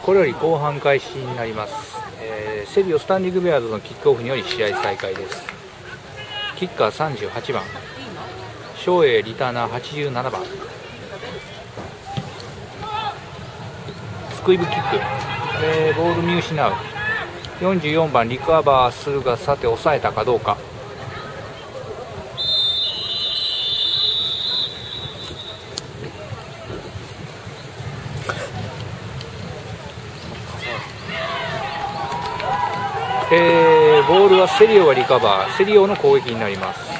これより後半開始になります。セリオスタンディングベアーズのキックオフにより試合再開です。キッカー38番、照英リターナー87番。スクイブキック、ボール見失う。44番リカバーするが、さて抑えたかどうか。ボールはセリオがリカバー、セリオの攻撃になります。